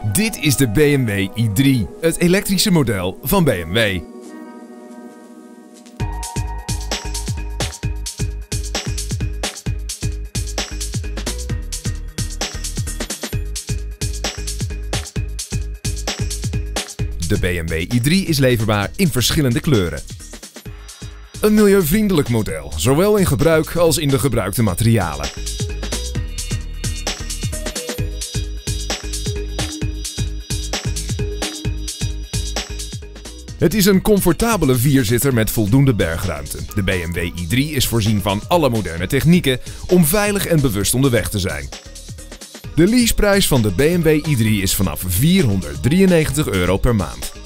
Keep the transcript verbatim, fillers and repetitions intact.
Dit is de B M W i drie, het elektrische model van B M W. De B M W i drie is leverbaar in verschillende kleuren. Een milieuvriendelijk model, zowel in gebruik als in de gebruikte materialen. Het is een comfortabele vierzitter met voldoende bergruimte. De B M W i drie is voorzien van alle moderne technieken om veilig en bewust onderweg te zijn. De leaseprijs van de B M W i drie is vanaf vierhonderddrieënnegentig euro per maand.